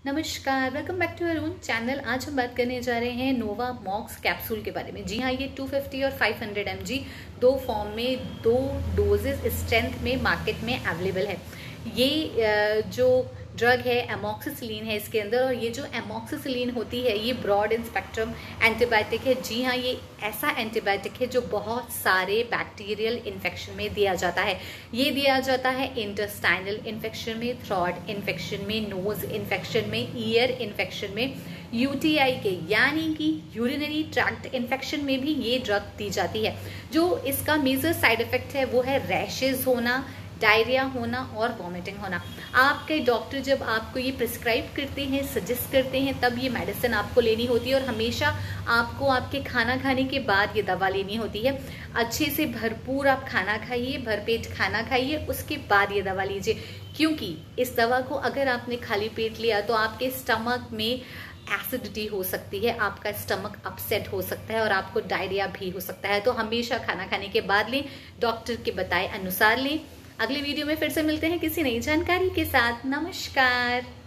नमस्कार, welcome back to Arun channel. आज हम बात करने जा रहे हैं नोवा मॉक्स कैप्सूल के बारे में। जी हाँ, ये 250 और 500 mg दो फॉर्म में, दो डोजेस स्ट्रेंथ में मार्केट में अवेलेबल है। ये जो ड्रग है एमॉक्सिसिलिन है इसके अंदर, और ये जो एमॉक्सिसिलिन होती है ये ब्रॉड इन स्पेक्ट्रम एंटीबायोटिक है। जी हाँ, ये ऐसा एंटीबायोटिक है जो बहुत सारे बैक्टीरियल इन्फेक्शन में दिया जाता है। ये दिया जाता है इंटेस्टाइनल इन्फेक्शन में, थ्रोट इन्फेक्शन में, नोज इन्फेक्शन में, ईयर इन्फेक्शन में, यूटीआई के यानी कि यूरिनरी ट्रैक्ट इन्फेक्शन में भी ये ड्रग दी जाती है। जो इसका मेजर साइड इफेक्ट है वो है रैशेज होना, डायरिया होना और वॉमिटिंग होना। आपके डॉक्टर जब आपको ये प्रिस्क्राइब करते हैं, सजेस्ट करते हैं, तब ये मेडिसिन आपको लेनी होती है और हमेशा आपको आपके खाना खाने के बाद ये दवा लेनी होती है। अच्छे से भरपूर आप खाना खाइए, भरपेट खाना खाइए, उसके बाद ये दवा लीजिए, क्योंकि इस दवा को अगर आपने खाली पेट लिया तो आपके स्टमक में एसिडिटी हो सकती है, आपका स्टमक अपसेट हो सकता है और आपको डायरिया भी हो सकता है। तो हमेशा खाना खाने के बाद लें, डॉक्टर के बताए अनुसार लें। अगले वीडियो में फिर से मिलते हैं किसी नई जानकारी के साथ। नमस्कार।